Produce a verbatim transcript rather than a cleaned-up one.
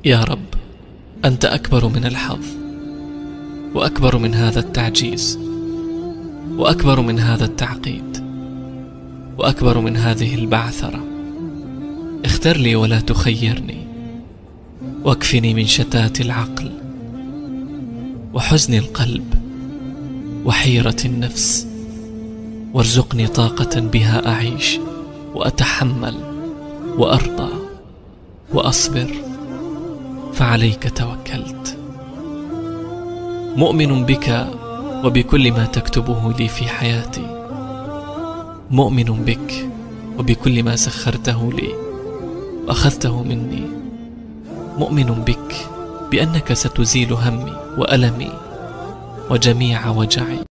يا رب، أنت أكبر من الحظ، وأكبر من هذا التعجيز، وأكبر من هذا التعقيد، وأكبر من هذه البعثرة. اختر لي ولا تخيرني، واكفني من شتات العقل وحزن القلب وحيرة النفس، وارزقني طاقة بها أعيش وأتحمل وأرضى وأصبر، فعليك توكلت. مؤمن بك وبكل ما تكتبه لي في حياتي، مؤمن بك وبكل ما سخرته لي وأخذته مني، مؤمن بك بأنك ستزيل همي وألمي وجميع وجعي.